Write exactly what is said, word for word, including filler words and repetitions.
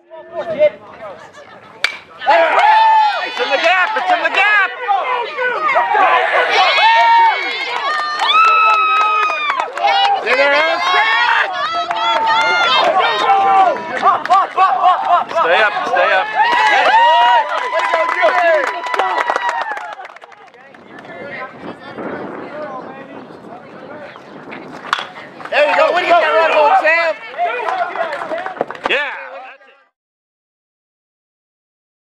It's in the gap, it's in the gap! Stay there, Aaron, stay! Stay up, stay up.